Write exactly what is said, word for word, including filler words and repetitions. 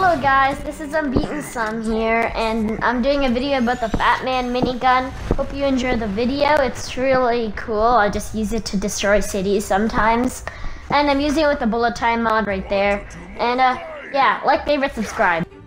Hello guys, this is Unbeaten Sun here, and I'm doing a video about the FATMAN minigun. Hope you enjoy the video. It's really cool. I just use it to destroy cities sometimes. And I'm using it with the bullet time mod right there. And uh, yeah, like, favorite, subscribe.